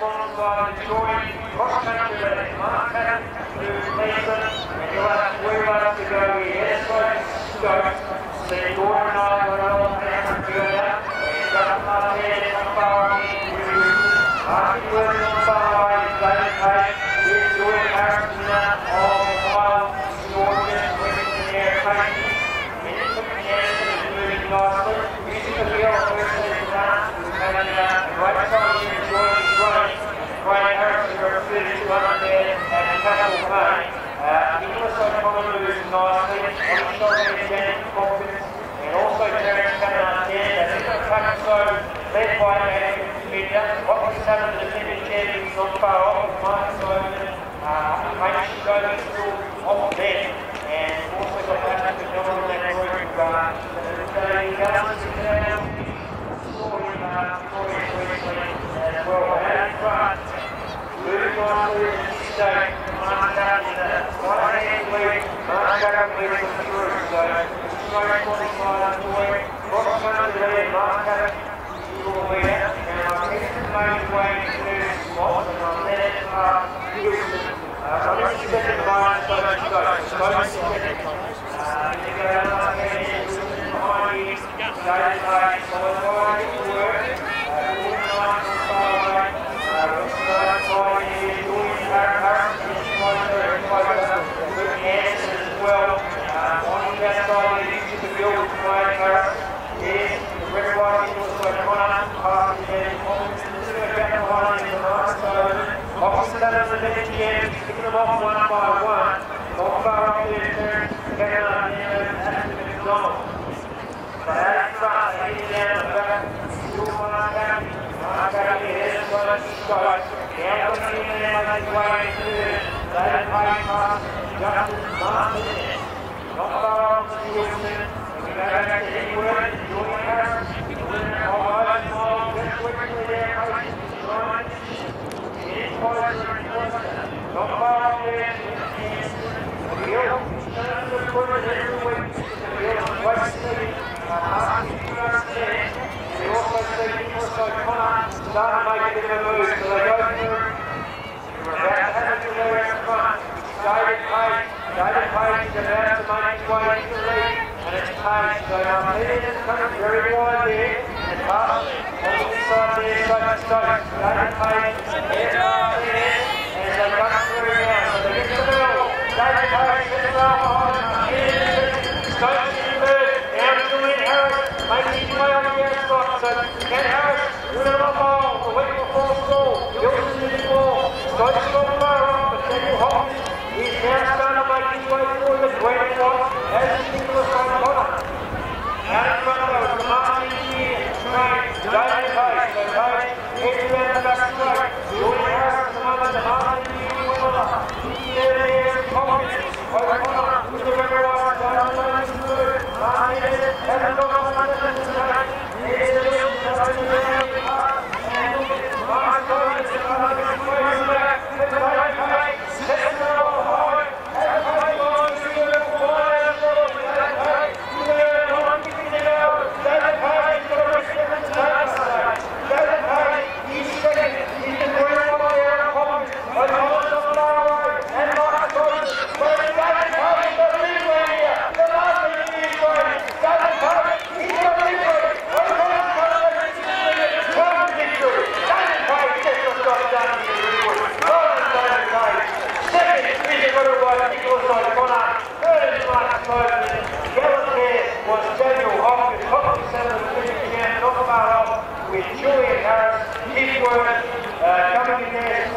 alongside the joint cross-country leaders, Mark Patton to Mason, and you'll have 3 laps to go here. Stoke, see Gordon and I got it all hammered together, and Justin Martinez on far on the interview. Martin Wilson on far away, David Page, here's Jordan Harrison now, of Ohio, Jordan, Western in the air, Page. Anderson is moving nicely. Music of the yellow first season done. And a great time here enjoying his running. Graham Harrison for a 3200 there at Castle Bay. Nicholas O'Connor moves nicely. On his shoulder is Janet Hopkins. And also Terence Cannon there. That's in the pack so led by Adam Smith. Hopkins having the defending champions not far off. Marcus Overton. Hamish Gogan still off there. And also got Patrick McDonald in that group. Going Gallons in there. As well, out in front, moving on to the state, Mark Patton in the right-hand lead, Mark Patton leading through, so straight 45 underway, cross-country lead, Mark Patton, equal leader, and I'm heading main way to the spot, and I'm then Gilson, running second to mine, so Stoke second, they go down the hand, behind you, David Page, followed by work. Anderson as well, on the outside, leading to the field with Wayne Harris. Yes, the red white Nicholas O'Connor, passing there, Hopkins a little bit back behind in the right, so Hopkins down the left again, picking them off one by one. Not far up there, Terence Cannon and McDonald. So out in front, heading down the back, still Mark Patton. Mark Patton here, as well as Stoke. Now looking in there, making his way into David Page past Justin Martinez. Not far off to Wilson. And we go back to Ringwood, Jordan Harris. Jordan Harris, just quickly there, Page trying. It's closer and closer. Not far off there, the hill. Turns to the quarter every week. The hill is quite steady. Asking to understand. We also see Nicholas O'Connor starting to make a bit of a move, so they go through. We're about to have it to there out front. David Page is about to make his way into the lead, and it's Page. So Martinez is coming very wide there, and past on the inside there, Stoke. David Page, there's Martinez, and they run through now. So they get to the middle. David Page gets the ball behind Martinez. Stoke's in third, down to Julian Harris, making his way on the outside. So Ken Harris, winning on ball, the week before score. Gilson in the ball. Stoke's got far off, but Daniel Hopkins is now starting to make his way forward the green white as Nicholas O'Connor. Out in front though, the Martin here, train, David Page. So Page heads around the back straight. Julian Harris at the moment, the Martin here winner. There's Hopkins, O'Connor with the red white, starting to make his move. Martinez hasn't got much money to take. Here's the middle, over the round pass, and Mark Patton is going to make his way back. David Page, sets the roll behind, has the Page on to the wide and level. David Page, third on, kicking it out. David Page got a rest of the time. David Page, he's second, he's the green one there on Hopkins. O'Connor's on the far away, and Mark Patton, where is David Page, the lead way here, the last of the lead way. David Page, he's got the lead way. O'Connor's got the lead way. Come victory. David Page gets the job done in Ringwood. David Page. Second is winner by Nicholas O'Connor. Third is Mark Patton. Gallant there was Daniel Hopkins. Hopkins had the finish again, not far off with Julian Harris. His word coming in there.